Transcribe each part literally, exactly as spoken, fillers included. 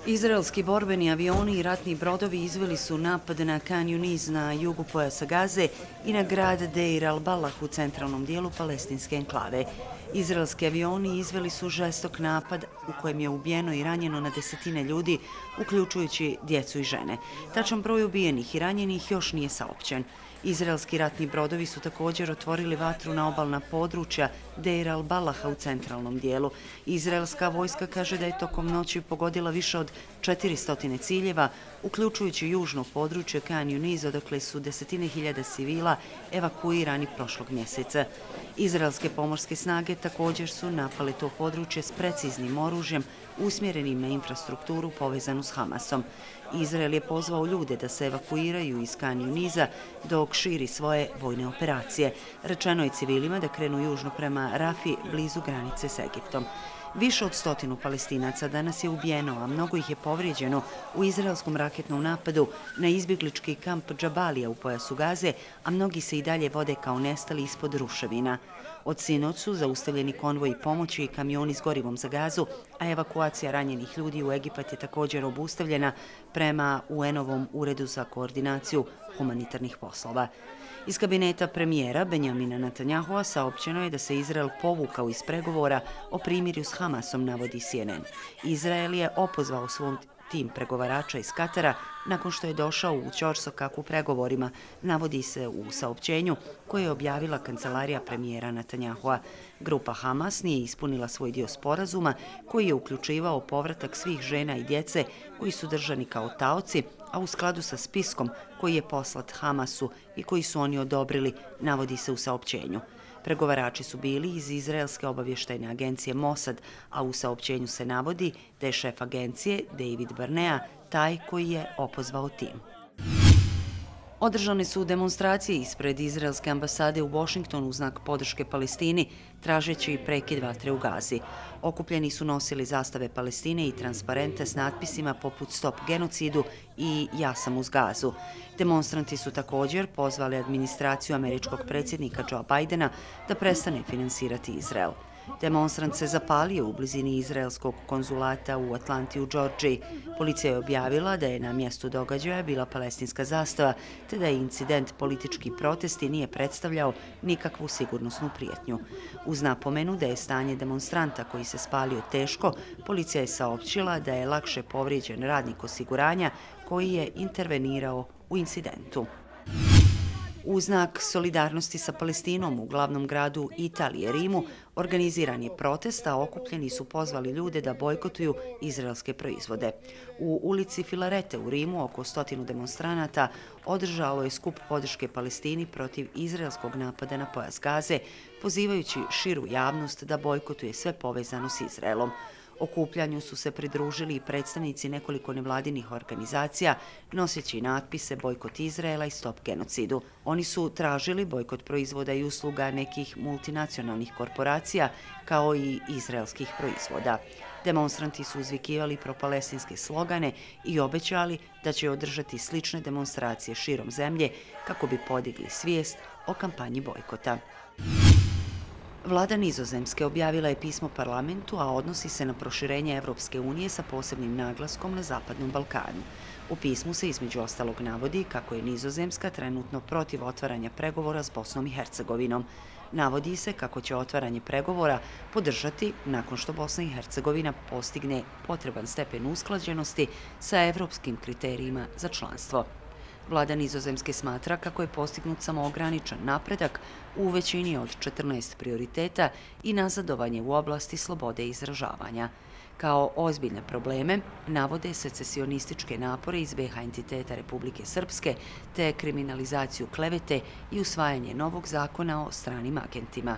Izraelski borbeni avioni i ratni brodovi izveli su napad na Khan Yunis na jugu pojasa Gaze i na grad Deir al-Balah u centralnom dijelu palestinske enklave. Izraelski avioni izveli su žestok napad u kojem je ubijeno i ranjeno na desetine ljudi, uključujući djecu i žene. Tačan broj ubijenih i ranjenih još nije saopćen. Izraelski ratni brodovi su također otvorili vatru na obalna područja Deir al-Balaha u centralnom dijelu. Izraelska vojska kaže da je tokom noći pogodila više od četiristo ciljeva, uključujući južno područje Khan Yunis, odakle su desetine hiljada civila evakuirani prošlog mjeseca. Izraelske pomorske snage također su napale to područje s preciznim oružjem usmjerenim na infrastrukturu povezanu s Hamasom. Izrael je pozvao ljude da se evakuiraju iz Khan Yunisa dok širi svoje vojne operacije. Rečeno je civilima da krenu južno prema Rafi, blizu granice s Egiptom. Više od stotinu Palestinaca danas je ubijeno, a mnogo ih je povrijeđeno u izraelskom raketnom napadu na izbjeglički kamp Džabalija u pojasu Gaze, a mnogi se i dalje vode kao nestali ispod ruševina. Od sinoć su zaustavljeni konvoji pomoći i kamioni s gorivom za Gazu, a evakuacija ranjenih ljudi u Egipat je također obustavljena prema U N-ovom uredu za koordinaciju humanitarnih poslova. Iz kabineta premijera Benjamina Netanyahua saopćeno je da se Izrael povukao iz pregovora o primirju s Hamasom, navodi C N N. Izrael je opozvao svom tim pregovarača iz Katara nakon što je došao u ćorsokak u pregovorima, navodi se u saopćenju koje je objavila kancelarija premijera Netanyahua. Grupa Hamas nije ispunila svoj dio sporazuma koji je uključivao povratak svih žena i djece koji su držani kao taoci, a u skladu sa spiskom koji je poslat Hamasu i koji su oni odobrili, navodi se u saopćenju. Pregovarači su bili iz izraelske obavještajne agencije Mossad, a u saopćenju se navodi da je šef agencije David Barnea taj koji je opozvao tim. Održane su demonstracije ispred izraelske ambasade u Washingtonu u znak podrške Palestini, tražeći prekid vatre u Gazi. Okupljeni su nosili zastave Palestine i transparente s natpisima poput Stop genocidu i Ja sam uz Gazu. Demonstranti su također pozvali administraciju američkog predsjednika Joe Bidena da prestane finansirati Izrael. Demonstrant se zapalio u blizini izraelskog konzulata u Atlanti u Džordžiji. Policija je objavila da je na mjestu događaja bila palestinska zastava, te da je incident politički protest i nije predstavljao nikakvu sigurnosnu prijetnju. Uz napomenu da je stanje demonstranta koji se spalio teško, policija je saopćila da je lakše povrijeđen radnik osiguranja koji je intervenirao u incidentu. U znak solidarnosti sa Palestinom u glavnom gradu Italije, Rimu, organiziran je protest, a okupljeni su pozvali ljude da bojkotuju izraelske proizvode. U ulici Filarete u Rimu oko stotinu demonstranata održalo je skup podrške Palestini protiv izraelskog napada na pojas Gaze, pozivajući širu javnost da bojkotuje sve povezano s Izraelom. Okupljanju su se pridružili i predstavnici nekoliko nevladinih organizacija, noseći natpise Bojkot Izraela i Stop genocidu. Oni su tražili bojkot proizvoda i usluga nekih multinacionalnih korporacija, kao i izraelskih proizvoda. Demonstranti su uzvikivali propalestinske slogane i obećali da će održati slične demonstracije širom zemlje kako bi podigli svijest o kampanji bojkota. Vlada Nizozemske objavila je pismo parlamentu, a odnosi se na proširenje Evropske unije sa posebnim naglaskom na Zapadnom Balkanu. U pismu se između ostalog navodi kako je Nizozemska trenutno protiv otvaranja pregovora s Bosnom i Hercegovinom. Navodi se kako će otvaranje pregovora podržati nakon što Bosna i Hercegovina postigne potreban stepen usklađenosti sa evropskim kriterijima za članstvo. Vlada Nizozemske smatra kako je postignut samo ograničen napredak u većini od četrnaest prioriteta i nazadovanje u oblasti slobode izražavanja. Kao ozbiljne probleme navode secesionističke napore iz B iH entiteta Republike Srpske te kriminalizaciju klevete i usvajanje novog zakona o stranim agentima.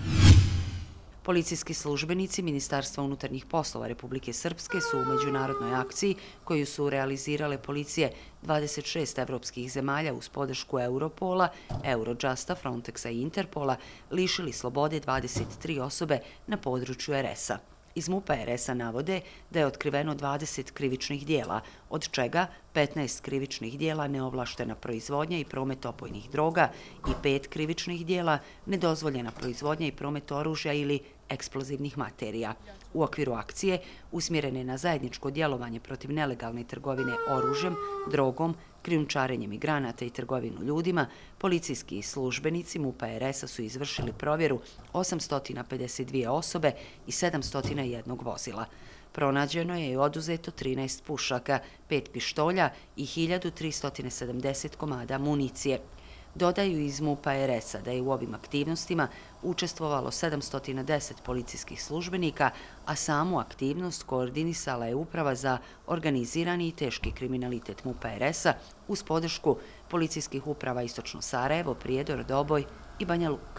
Policijski službenici Ministarstva unutarnjih poslova Republike Srpske su u međunarodnoj akciji koju su realizirale policije dvadeset šest evropskih zemalja uz podršku Europola, Eurojusta, Frontexa i Interpola lišili slobode dvadeset tri osobe na području R S-a. Iz MUP-a R S-a navode da je otkriveno dvadeset krivičnih dijela, od čega petnaest krivičnih dijela neovlaštena proizvodnja i promet opojnih droga i pet krivičnih dijela nedozvoljena proizvodnja i promet oružja ili eksplozivnih materija. U okviru akcije, usmjerene na zajedničko djelovanje protiv nelegalne trgovine oružjem, drogom, krijumčarenjem migranata i trgovinu ljudima, policijski službenici MUP-a er es a su izvršili provjeru osamsto pedeset dvije osobe i sedamsto jedan vozila. Pronađeno je i oduzeto trinaest pušaka, pet pištolja i hiljadu tristo sedamdeset komada municije. Dodaju iz MUP-a er es a da je u ovim aktivnostima učestvovalo sedamsto deset policijskih službenika, a samu aktivnost koordinisala je Uprava za organizirani i teški kriminalitet MUP-a er es a uz podršku policijskih uprava Istočno Sarajevo, Prijedor, Doboj i Banja Luka.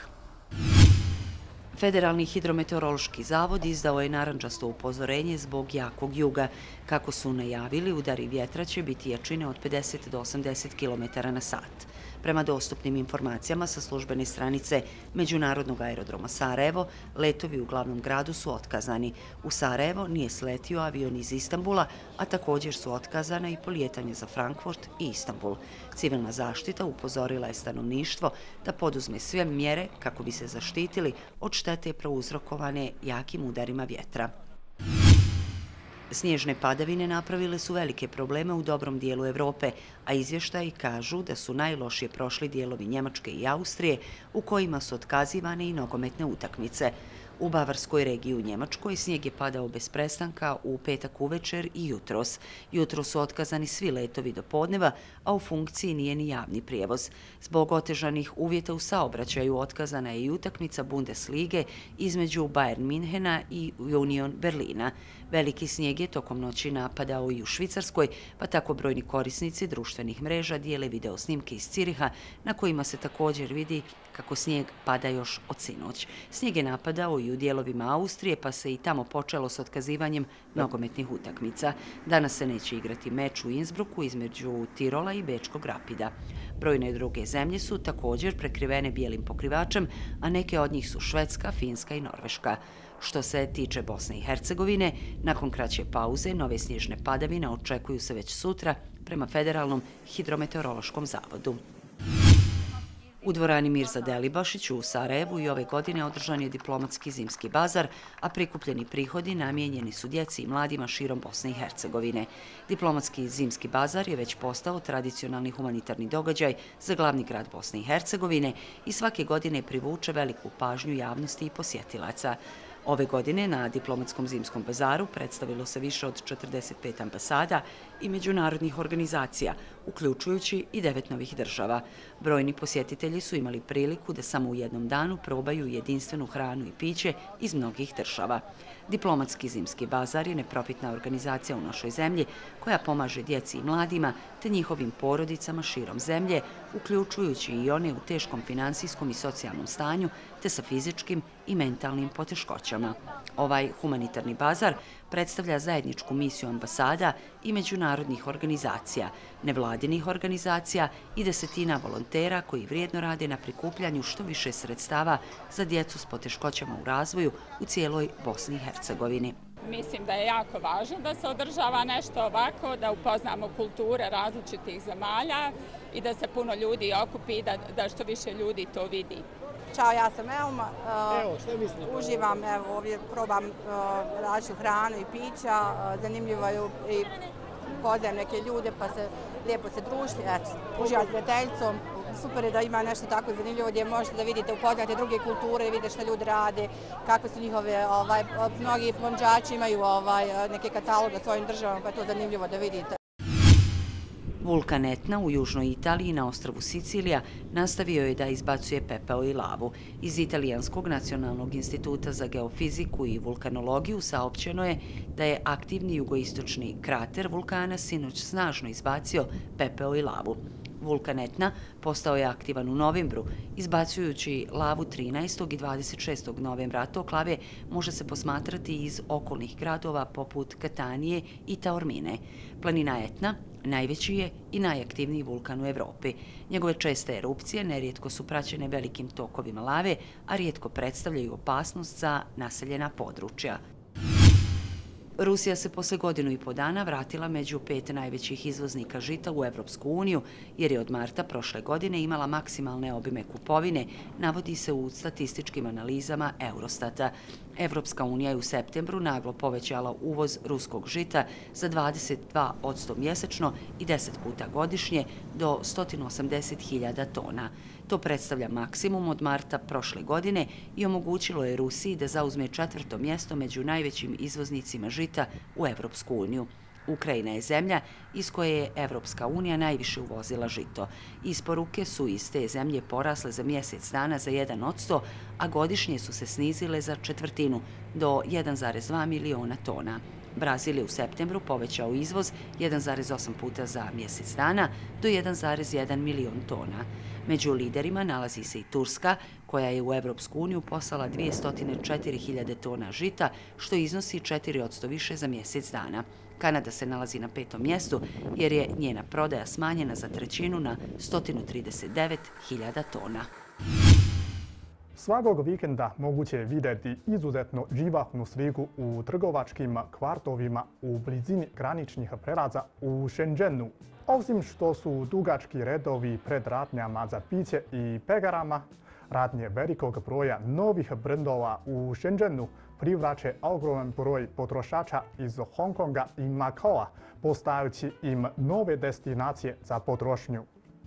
Federalni hidrometeorološki zavod izdao je narandžasto upozorenje zbog jakog juga. Kako su najavili, udari vjetra će biti jačine od pedeset do osamdeset kilometara na sat. Prema dostupnim informacijama sa službene stranice Međunarodnog aerodroma Sarajevo, letovi u glavnom gradu su otkazani. U Sarajevo nije sletio avion iz Istanbula, a također su otkazana i polijetanja za Frankfurt i Istanbul. Civilna zaštita upozorila je stanovništvo da poduzme sve mjere kako bi se zaštitili od štete prouzrokovane jakim udarima vjetra. Snježne padavine napravile su velike probleme u dobrom dijelu Evrope, a izvještaji kažu da su najlošije prošli dijelovi Njemačke i Austrije, u kojima su otkazivane i nogometne utakmice. U Bavarskoj regiji u Njemačkoj snijeg je padao bez prestanka u petak uvečer i jutros. Jutros su otkazani svi letovi do podneva, a u funkciji nije ni javni prijevoz. Zbog otežanih uvjeta u saobraćaju otkazana je i utakmica Bundeslige između Bayern Minhena i Union Berlina. Veliki snijeg je tokom noći napadao i u Švicarskoj, pa tako brojni korisnici društvenih mreža dijele video snimke iz Ciriha, na kojima se također vidi kako snijeg pada još od sinoć. Snijeg je napadao i u dijelovima Austrije, pa se i tamo počelo s otkazivanjem nogometnih utakmica. Danas se neće igrati meč u Innsbrucku između Tirola i Bečkog Rapida. Brojne druge zemlje su također prekrivene bijelim pokrivačem, a neke od njih su Švedska, Finska i Norveška. Što se tiče Bosne i Hercegovine, nakon kraće pauze, nove snježne padavine očekuju se već sutra prema Federalnom hidrometeorološkom zavodu. U dvorani Mirza Delibašić u Sarajevu i ove godine održan je diplomatski zimski bazar, a prikupljeni prihodi namijenjeni su djeci i mladima širom Bosne i Hercegovine. Diplomatski zimski bazar je već postao tradicionalni humanitarni događaj za glavni grad Bosne i Hercegovine i svake godine privuče veliku pažnju javnosti i posjetilaca. Ove godine na diplomatskom zimskom bazaru predstavilo se više od četrdeset pet ambasada i međunarodnih organizacija, uključujući i devet novih država. Brojni posjetitelji su imali priliku da samo u jednom danu probaju jedinstvenu hranu i piće iz mnogih država. Diplomatski zimski bazar je neprofitna organizacija u našoj zemlji koja pomaže djeci i mladima te njihovim porodicama širom zemlje, uključujući i one u teškom finansijskom i socijalnom stanju te sa fizičkim i mentalnim poteškoćama. Ovaj humanitarni bazar predstavlja zajedničku misiju ambasada i međunarodnih organizacija, nevladinih organizacija i desetina volontera koji vrijedno rade na prikupljanju što više sredstava za djecu s poteškoćama u razvoju u cijeloj Bosni i Hercegovini. Mislim da je jako važno da se održava nešto ovako, da upoznamo kulture različitih zemalja i da se puno ljudi okupi, da, da što više ljudi to vidi. Ćao, ja sam Elma. Evo, što mislite? Uživam, evo, ovdje probam različitu hranu i pića, zanimljivo je i poznajem neke ljude pa se lijepo se družiti, eto, uživam s prijateljicom. Super je da ima nešto tako zanimljivo gdje možete da vidite, upoznate druge kulture, vidite što ljudi rade, kakve su njihove, ovaj, mnogi ponuđači imaju ovaj, neke kataloge svojim državama, pa je to zanimljivo da vidite. Vulkan Etna u južnoj Italiji na ostrvu Sicilija nastavio je da izbacuje pepeo i lavu. Iz Italijanskog nacionalnog instituta za geofiziku i vulkanologiju saopćeno je da je aktivni jugoistočni krater vulkana sinoć snažno izbacio pepeo i lavu. Vulkan Etna postao je aktivan u novembru, izbacujući lavu trinaestog i dvadeset šestog novembra. Tok lave može se posmatrati iz okolnih gradova poput Katanije i Taormine. Planina Etna najveći je i najaktivniji vulkan u Evropi. Njegove česte erupcije nerijetko su praćene velikim tokovima lave, a rijetko predstavljaju opasnost za naseljena područja. Rusija se posle godinu i po dana vratila među pet najvećih izvoznika žita u Evropsku uniju, jer je od marta prošle godine imala maksimalne obime kupovine, navodi se u statističkim analizama Eurostata. Evropska unija je u septembru naglo povećala uvoz ruskog žita za dvadeset dva posto mjesečno i deset puta godišnje do sto osamdeset hiljada tona. To predstavlja maksimum od marta prošle godine i omogućilo je Rusiji da zauzme četvrto mjesto među najvećim izvoznicima žita u Evropsku uniju. Ukrajina je zemlja iz koje je Evropska unija najviše uvozila žito. Isporuke su iz te zemlje porasle za mjesec dana za jedan posto, a godišnje su se snizile za četvrtinu, do jedan zarez dva miliona tona. Brazil je u septembru povećao izvoz jedan zarez osam puta za mjesec dana do jedan zarez jedan milion tona. Među liderima nalazi se i Turska, koja je u Evropsku uniju poslala dvjesto četiri hiljade tona žita, što iznosi četiri posto više za mjesec dana. Kanada se nalazi na petom mjestu jer je njena prodaja smanjena za trećinu na sto trideset devet hiljada tona. Svakog vikenda moguće je vidjeti izuzetno živahnu sliku u trgovačkim kvartovima u blizini graničnih prelaza u Shenzhenu. Osim što su dugački redovi pred radnjama za piće i pekarama, radnje velikog broja novih brendova u Shenzhenu privlače ogroman broj potrošača iz Hong Konga i Macaoa, postajući im nove destinacije za potrošnju.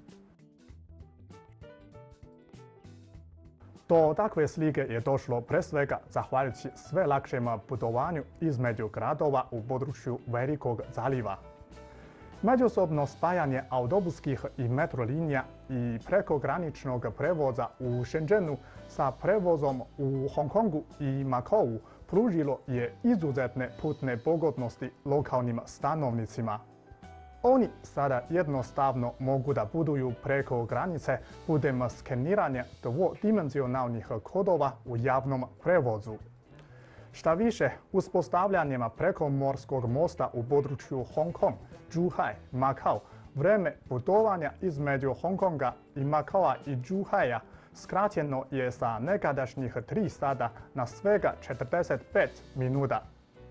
Do takve slike je došlo pre svega zahvaljujući sve lakšem putovanju između gradova u području Velikog zaliva. Međusobno spajanje autobuskih i metro linija i prekograničnog prevoza u Shenzhenu sa prevozom u Hong Kongu i Macaou pružilo je izuzetne putne pogodnosti lokalnim stanovnicima. Oni sada jednostavno mogu da putuju preko granice putem skeniranja dvodimenzionalnih kodova u javnom prevozu. Šta više, uspostavljanjem prekomorskog mosta u području Hong Kong, Zhuhai, Macao, vreme putovanja između Hong Konga i Macaoa i Zhuhaia skraćeno je sa nekadašnjih tri sata na svega četrdeset pet minuta.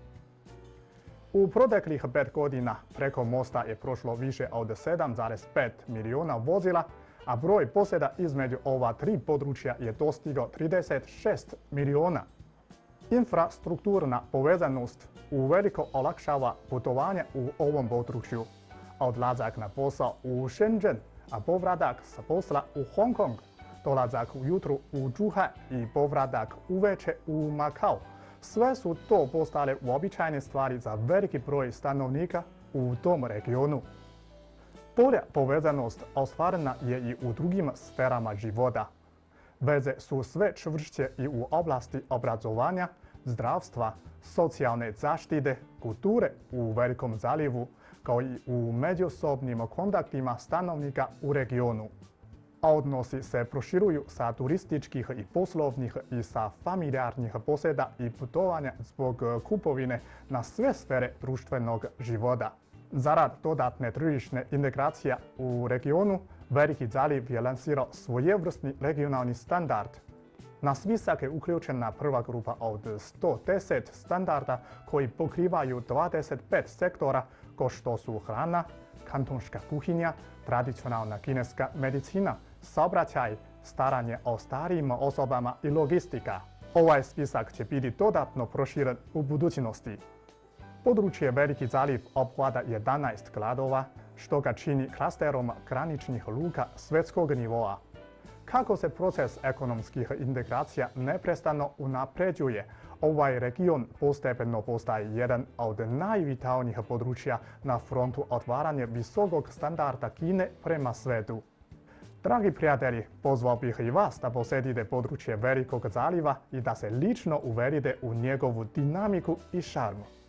U proteklih pet godina preko mosta je prošlo više od sedam zarez pet miliona vozila, a broj posjeda između ova tri područja je dostigao trideset šest miliona. Infrastrukturna povezanost uveliko olakšava putovanje u ovom području. Odlazak na posao u Shenzhen, a povratak sa posla u Hong Kong, dolazak ujutru u Zhuhai i povratak uveče u Macao. Sve su to postale uobičajene stvari za veliki broj stanovnika u tom regionu. Bolja povezanost ostvarena je i u drugim sferama života. Veze su sve čvršće i u oblasti obrazovanja, zdravstva, socijalne zaštite, kulture u Velikom zalivu, kao i u međusobnim kontaktima stanovnika u regionu. Odnosi se proširuju sa turističkih i poslovnih i sa familijarnih posjeda i putovanja zbog kupovine na sve sfere društvenog života. Zarad dodatne tržišne integracije u regionu, Veliki zaliv je lansirao svojevrsni regionalni standard. Na spisak je uključena prva grupa od sto deset standarda koji pokrivaju dvadeset pet sektora kao što su hrana, kantonska kuhinja, tradicionalna kineska medicina, saobraćaj, staranje o starijim osobama i logistika. Ovaj spisak će biti dodatno proširen u budućnosti. Područje Veliki zaliv obuhvata jedanaest gradova, što ga čini klasterom graničnih luka svjetskog nivoa. Kako se proces ekonomskih integracija neprestano unapređuje, ovaj region postepeno postaje jedan od najvitalnijih područja na frontu otvaranja visokog standarda Kine prema svetu. Dragi prijatelji, pozvao bih i vas da posjetite područje Velikog zaliva i da se lično uverite u njegovu dinamiku i šarmu.